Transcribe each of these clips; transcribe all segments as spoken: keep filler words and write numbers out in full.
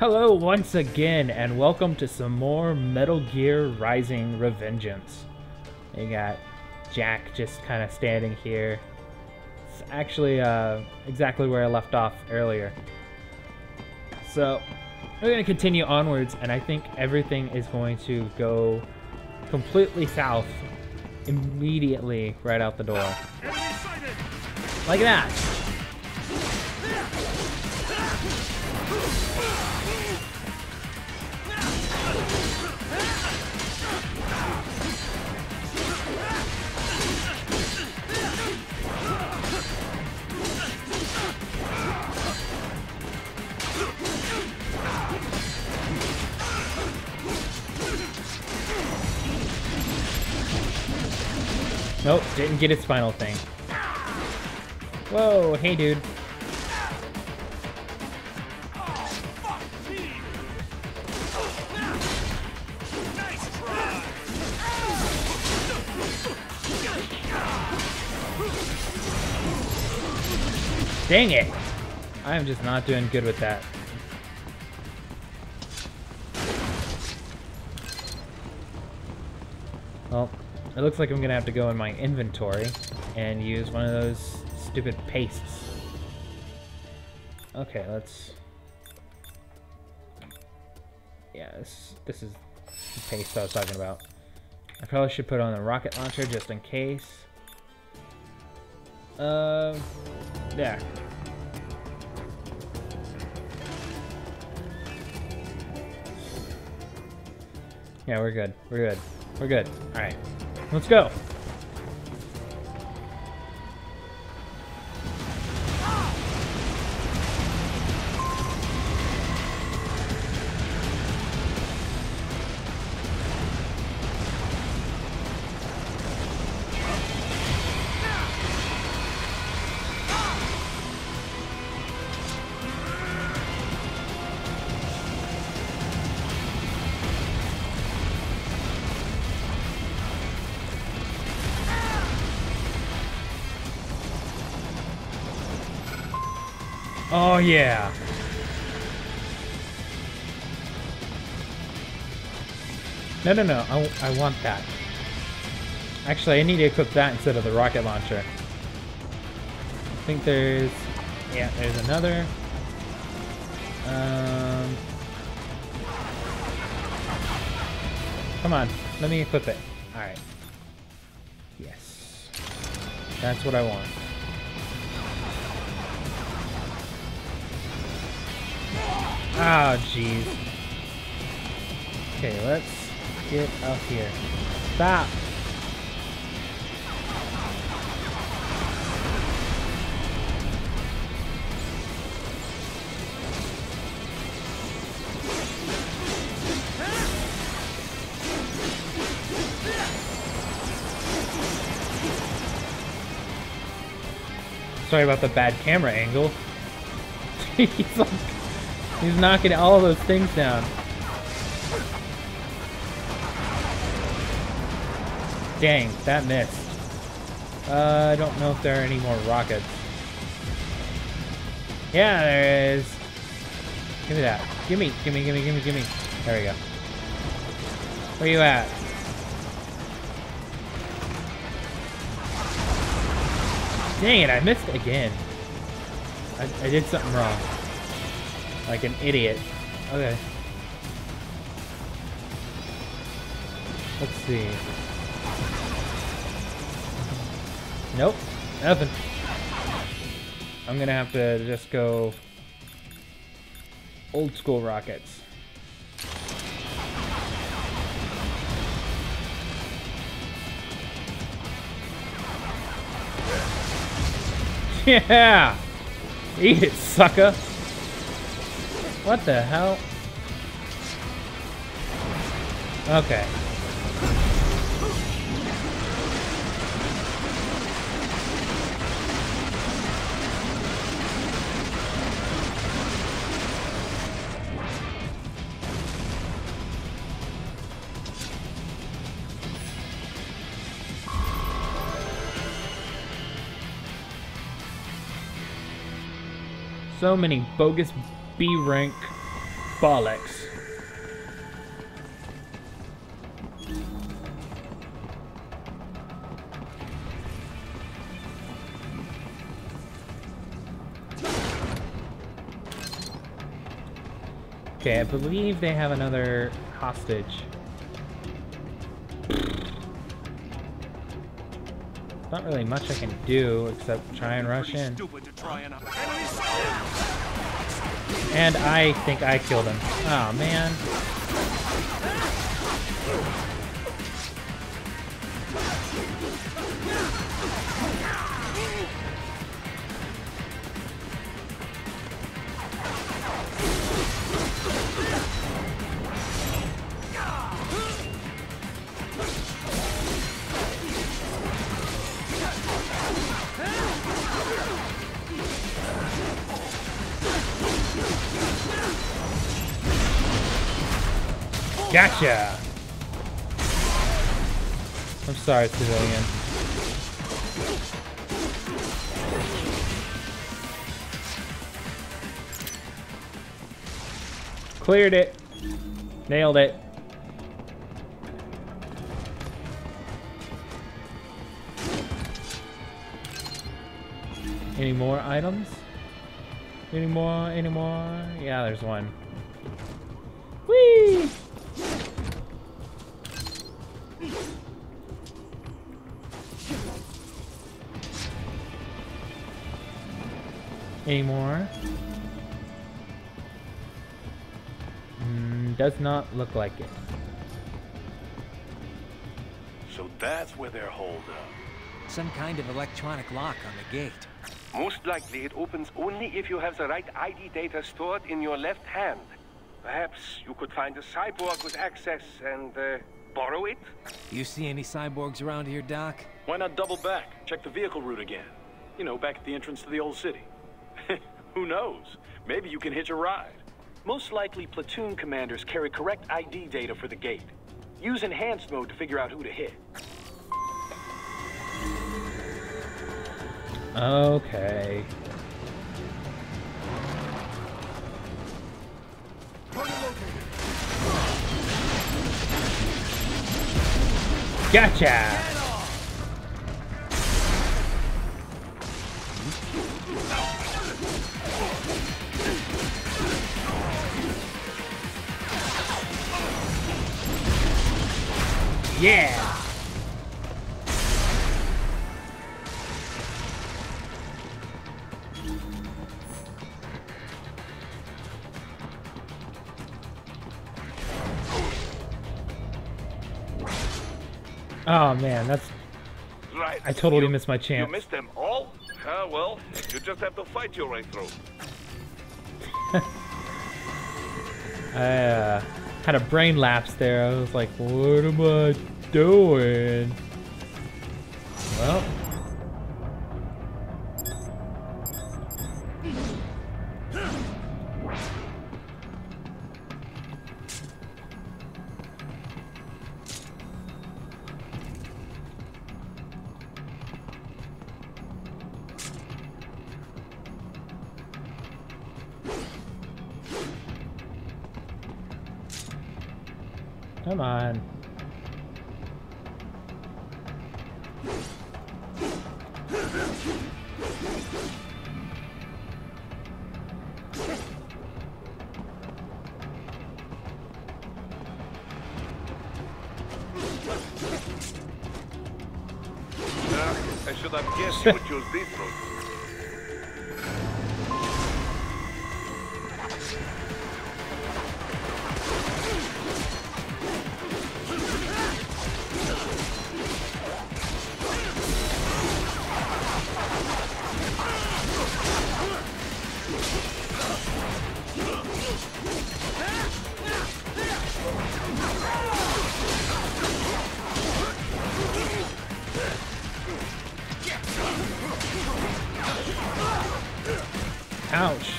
Hello once again, and welcome to some more Metal Gear Rising Revengeance. You got Jack just kind of standing here. It's actually uh, exactly where I left off earlier. So, we're going to continue onwards, and I think everything is going to go completely south immediately right out the door. Like that. Nope, didn't get its final thing. Whoa, hey dude. Dang it! I'm just not doing good with that. Well, it looks like I'm gonna have to go in my inventory and use one of those stupid pastes. Okay, let's... Yeah, this, this is the paste I was talking about. I probably should put on the rocket launcher just in case. Uh, there. Yeah, we're good. We're good. We're good. Alright. Let's go. Oh yeah. No, no, no. I, I want that. Actually, I need to equip that instead of the rocket launcher. I think there's... Yeah, there's another. Um... Come on. Let me equip it. Alright. Yes. That's what I want. Oh, jeez. Okay, let's get up here. Stop! Sorry about the bad camera angle. He's like... He's knocking all those things down. Dang, that missed. Uh, I don't know if there are any more rockets. Yeah, there is. Give me that. Give me, give me, give me, give me, give me. There we go. Where you at? Dang it, I missed again. I, I did something wrong. Like an idiot. Okay. Let's see. Nope. Nothing. I'm gonna have to just go old school rockets. Yeah! Eat it, sucker! What the hell? Okay. So many bogus B rank Bollocks. Okay, I believe they have another hostage. Not really much I can do except try and rush in. And I think I killed him. Oh man. Gotcha! I'm sorry, civilian. Cleared it. Nailed it. Any more items? Any more? Any more? Yeah, there's one. Whee! Any more? Mm, does not look like it. So that's where they're holed up. Some kind of electronic lock on the gate. Most likely it opens only if you have the right I D data stored in your left hand. Perhaps you could find a cyborg with access and uh, borrow it? You see any cyborgs around here, Doc? Why not double back? Check the vehicle route again. You know, back at the entrance to the old city. Who knows? Maybe you can hitch a ride. Most likely, platoon commanders carry correct I D data for the gate. Use enhanced mode to figure out who to hit. Okay. Gotcha! Yeah! Oh man, that's... Right. I totally you, missed my chance. You missed them all? Ah, well, you just have to fight your way through. I uh, had a brain lapse there. I was like, what am I doing? Well... Come on. Uh, I should have guessed you would choose this route. Ouch.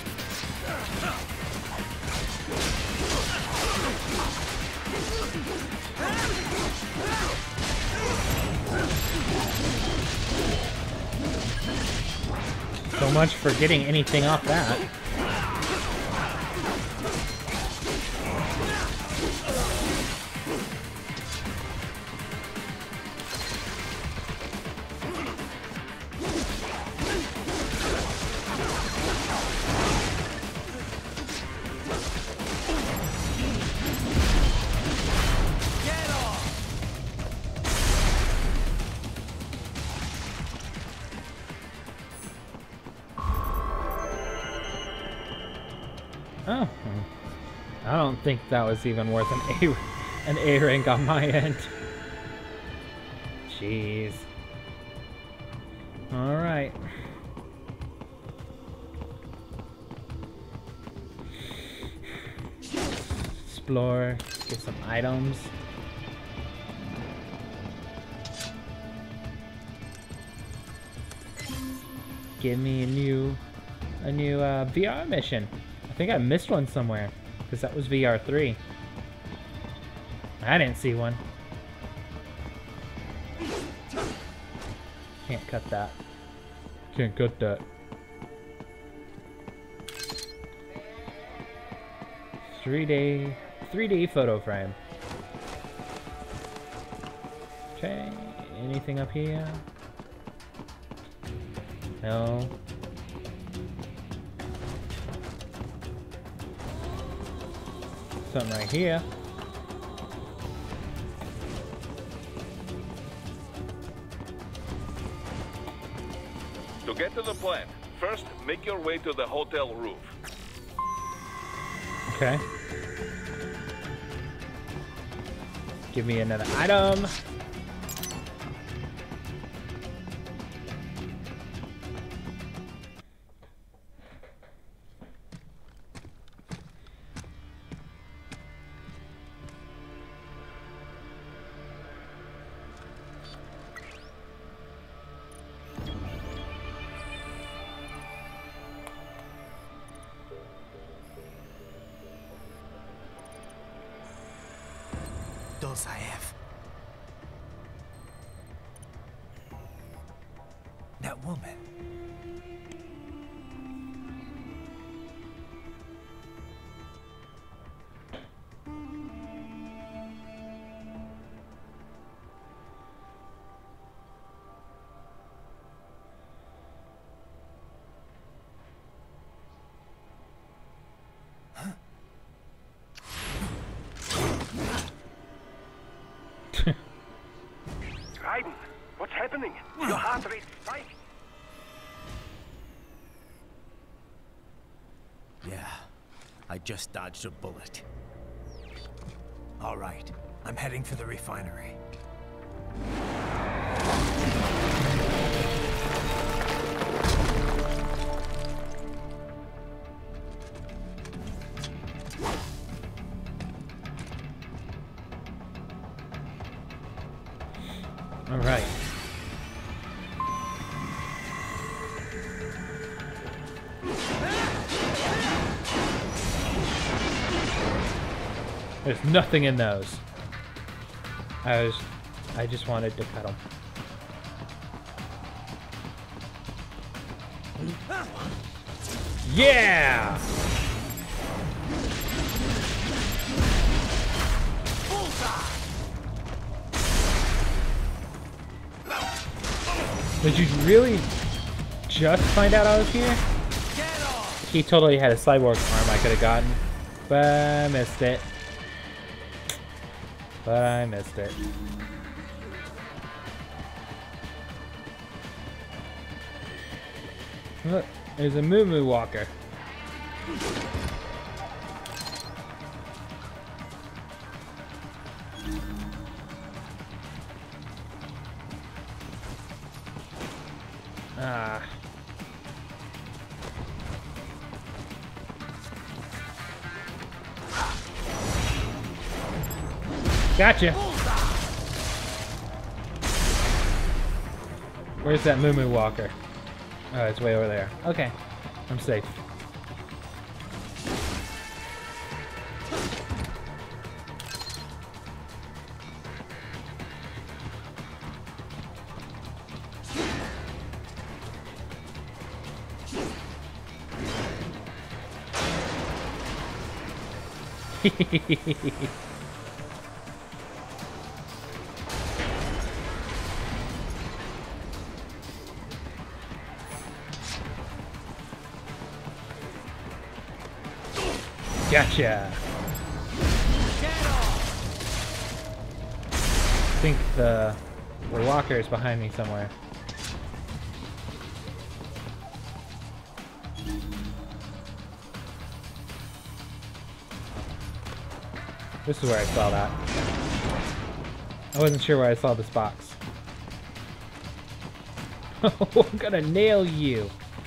So much for getting anything off that. Oh. I don't think that was even worth an A an A rank on my end. Jeez. Alright. Explore, get some items. Give me a new a new uh, V R mission. I think I missed one somewhere, because that was V R three. I didn't see one. Can't cut that. Can't cut that. Three day, three D photo frame. Okay, anything up here? No. Something right here. To get to the plant, first make your way to the hotel roof. Okay. Give me another item. Those I have. That woman. Raiden, what's happening? Your heart rate spiked. Yeah, I just dodged a bullet. All right, I'm heading for the refinery. All right. There's nothing in those. I was, I just wanted to cut them. Yeah! Did you really just find out I was here? He totally had a cyborg arm I could have gotten, but I missed it. But I missed it. Look, there's a Moo Moo Walker. Ah. Gotcha. Where's that Moo Moo Walker? Oh, it's way over there. Okay, I'm safe. Gotcha. I think the the walker is behind me somewhere. This is where I saw that. I wasn't sure where I saw this box. I'm gonna nail you.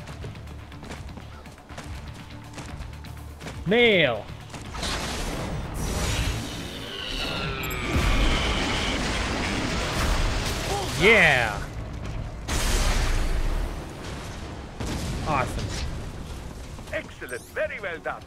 Nail! Yeah! Awesome. Excellent. Very well done.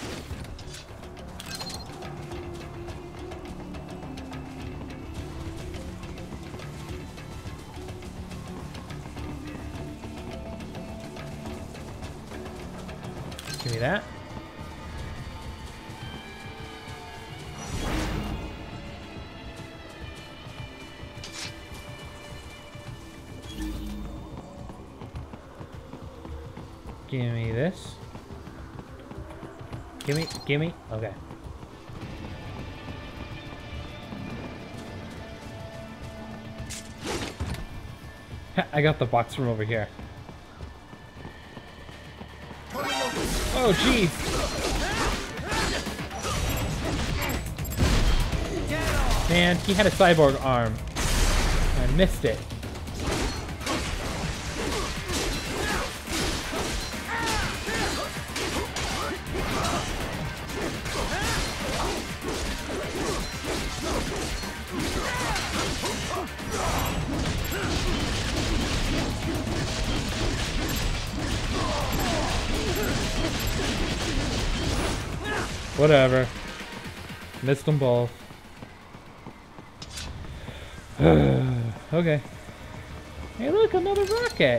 Give me that. Give me this. Give me, give me, okay. I got the box from over here. Oh, jeez. Man, he had a cyborg arm. I missed it. Whatever. Missed them both. Okay. Hey, look, another rocket.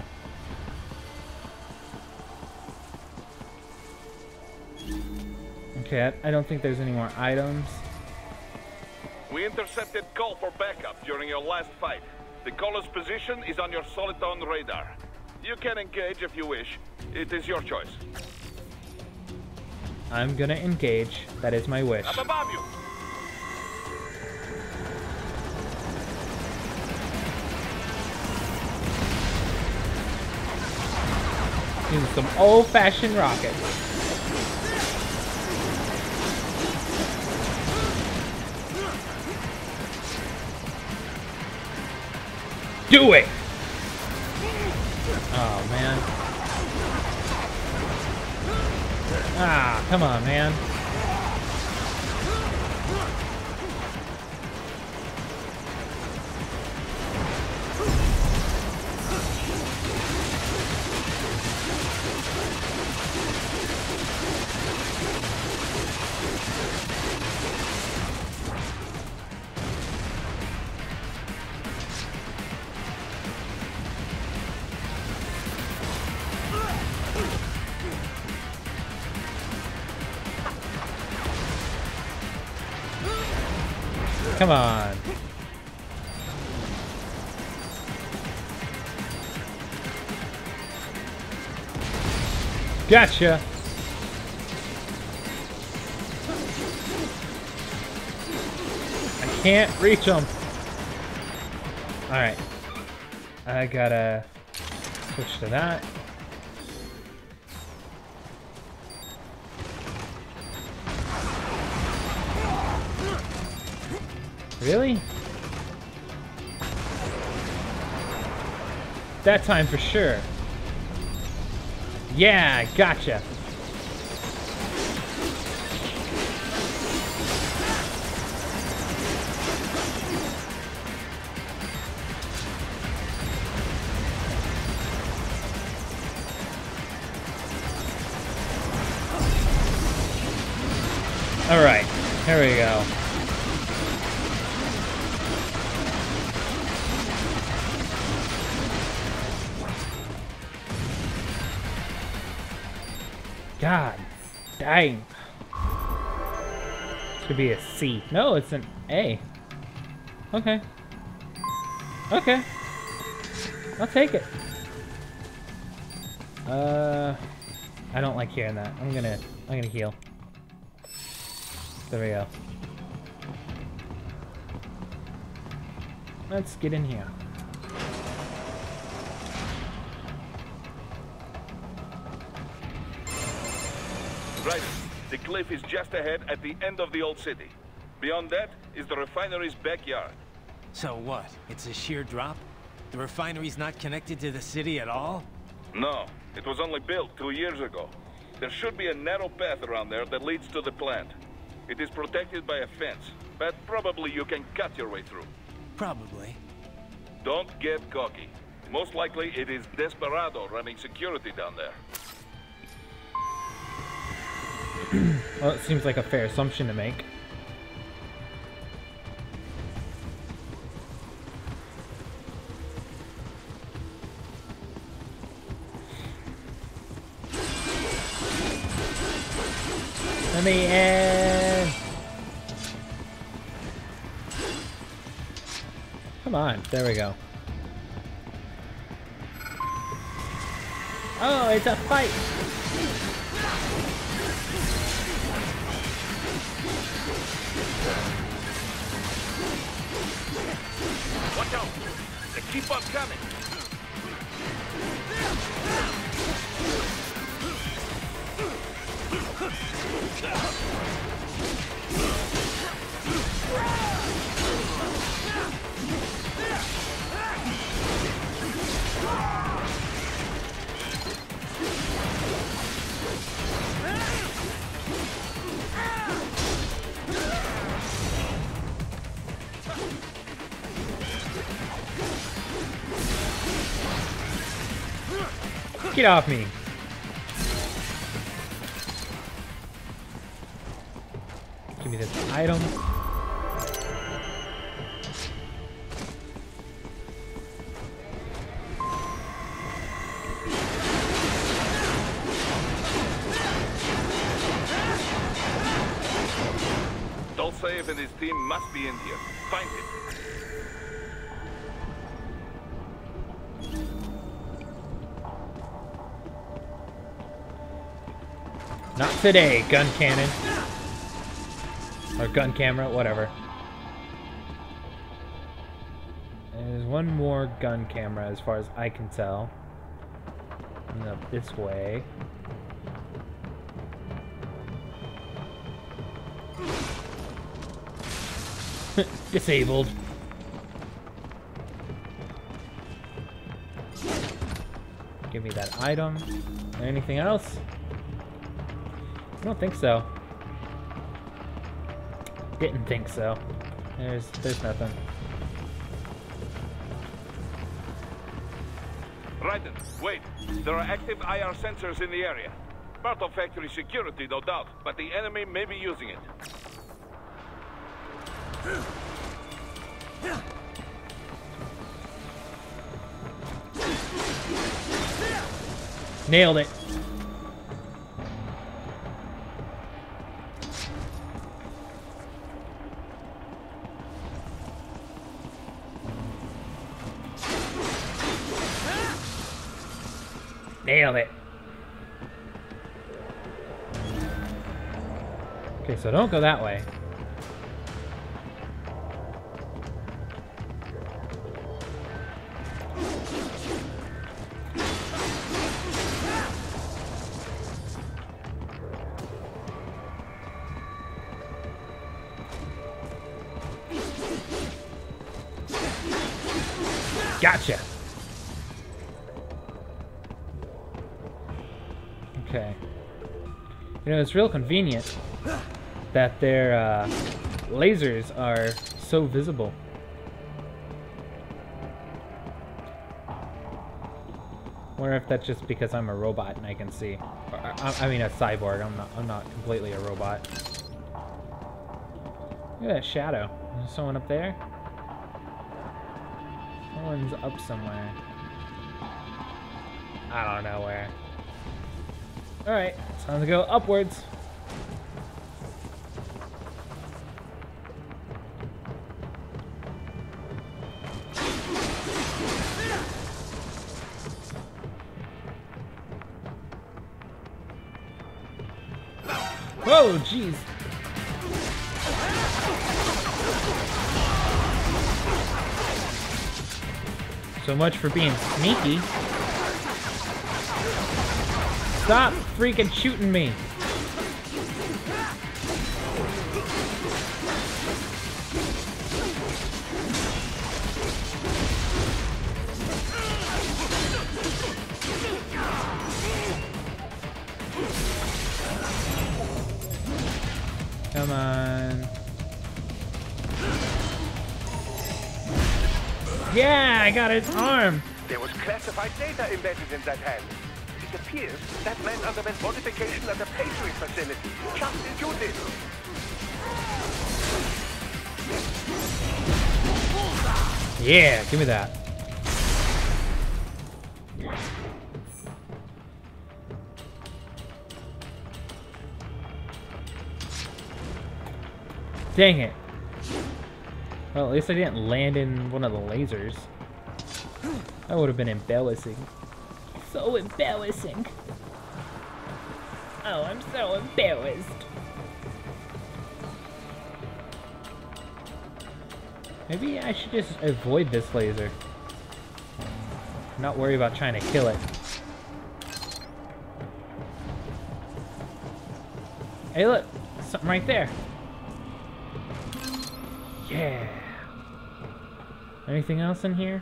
Okay, I, I don't think there's any more items. We intercepted call for backup during your last fight. The caller's position is on your Soliton radar. You can engage if you wish. It is your choice. I'm gonna engage. That is my wish. Up above you. Using some old-fashioned rockets. Do it! Oh, man. Ah, come on, man. Come on. Gotcha. I can't reach them. All right. I gotta switch to that. Really? That time for sure. Yeah, gotcha. All right, here we go. God dang. This could be a C. No, it's an A. Okay. Okay. I'll take it. Uh, I don't like hearing that. I'm gonna, I'm gonna heal. There we go. Let's get in here. Right. The cliff is just ahead at the end of the old city. Beyond that is the refinery's backyard. So what? It's a sheer drop? The refinery's not connected to the city at all? No, it was only built two years ago. There should be a narrow path around there that leads to the plant. It is protected by a fence, but probably you can cut your way through. Probably. Don't get cocky. Most likely it is Desperado running security down there. Well, it seems like a fair assumption to make. Let me in. Come on, there we go. Oh, it's a fight. Watch out! They keep on coming! Get off me. Give me this item. Dolcev and his team must be in here. Find him. Not today, gun cannon. Or gun camera, whatever. There's one more gun camera as far as I can tell. And up this way. Disabled. Give me that item. Anything else? I don't think so. Didn't think so. There's there's nothing. Raiden, wait. There are active I R sensors in the area. Part of factory security, no doubt, but the enemy may be using it. Nailed it. Nailed it. Okay, so don't go that way. Gotcha. Okay. You know, it's real convenient that their uh, lasers are so visible. Wonder if that's just because I'm a robot and I can see. Or, I, I mean, a cyborg. I'm not. I'm not completely a robot. Look at that shadow. There's someone up there. Someone's up somewhere. I don't know where. Alright, it's time to go upwards. Whoa, jeez. So much for being sneaky. Stop freaking shooting me. Come on. Yeah, I got his arm. There was classified data embedded in that hand. It appears that man underwent modification at the Patriot facility, just as you did. Yeah, give me that. Dang it. Well, at least I didn't land in one of the lasers. That would have been embarrassing. So embarrassing. Oh, I'm so embarrassed. Maybe I should just avoid this laser. Not worry about trying to kill it. Hey, look! Something right there. Yeah. Anything else in here?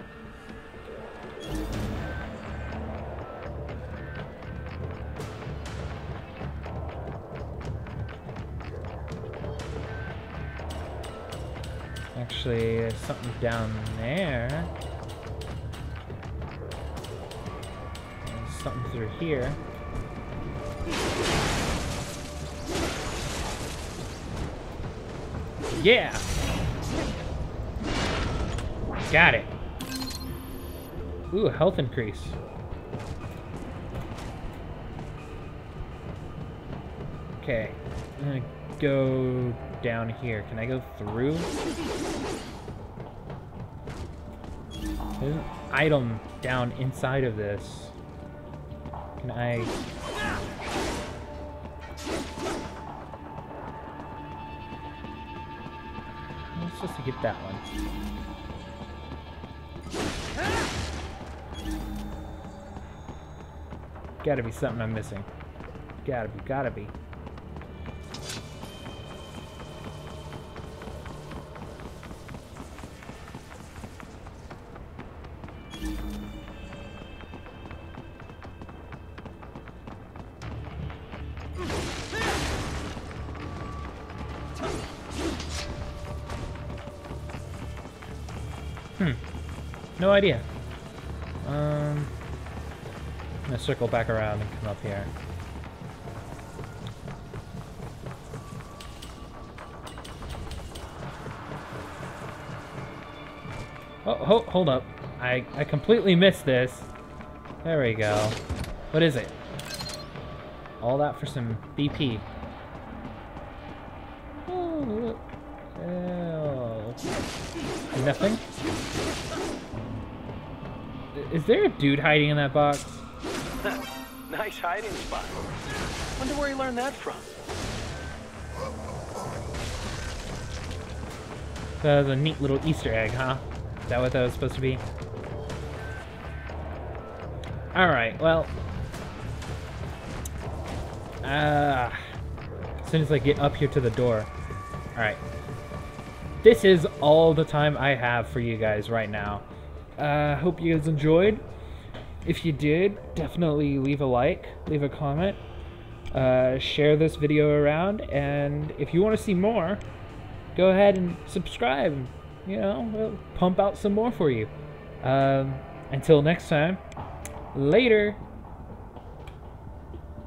Actually, there's something down there. There's something through here. Yeah! Got it. Ooh, health increase. Okay, I'm gonna go down here. Can I go through? There's an item down inside of this. Can I... I'm supposed to get that one. Gotta be something I'm missing. Gotta be, gotta be. Hmm. No idea. Um... I'm gonna circle back around and come up here. Oh, ho hold up. I, I completely missed this. There we go. What is it? All that for some B P. Oh, look. Oh. Nothing? Is there a dude hiding in that box? Nice hiding spot. Wonder where he learned that from. That was a neat little Easter egg, huh? Is that what that was supposed to be? Alright, well... Uh, as soon as I get up here to the door. Alright. This is all the time I have for you guys right now. Uh, hope you guys enjoyed. If you did, definitely leave a like, leave a comment, uh, share this video around, and if you want to see more, go ahead and subscribe. You know, we'll pump out some more for you. Um, until next time, later.